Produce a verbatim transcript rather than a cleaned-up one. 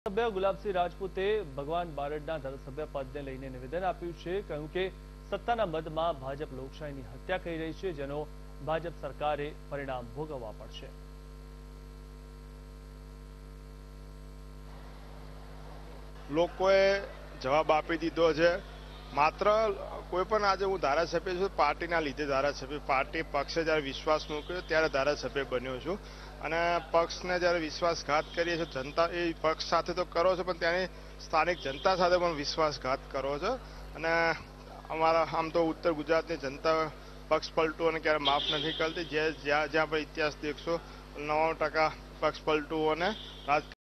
સભ્ય ગુલાબસિંહ રાજપૂતે ભગવાન બારડના ધારાસભ્ય પદને લઈને નિવેદન આપ્યું છે। કહ્યું કે સત્તાના મદમાં ભાજપ લોકશાહીની હત્યા કરી રહી છે, જેનો ભાજપ સરકારે પરિણામ ભોગવવા પડશે। લોકોએ જવાબ આપી દીધો છે। માત્ર કોઈ પણ આજે હું ધારાસભ્ય છું, પાર્ટીના લીધે ધારાસભ્ય, પાર્ટી પક્ષે જ્યારે વિશ્વાસ મૂક્યો ત્યારે ધારાસભ્ય બન્યો છું અને પક્ષને જ્યારે વિશ્વાસઘાત કરીએ છીએ, જનતા એ પક્ષ સાથે તો કરો છો, પણ ત્યાંની સ્થાનિક જનતા સાથે પણ વિશ્વાસઘાત કરો છો અને અમારા આમ તો ઉત્તર ગુજરાતની જનતા પક્ષ પલટુઓને ક્યારે માફ નથી કરતી। જે જ્યાં જ્યાં પણ ઇતિહાસ દેખશો, નવ્વાણું ટકા પક્ષ પલટુઓને રાજ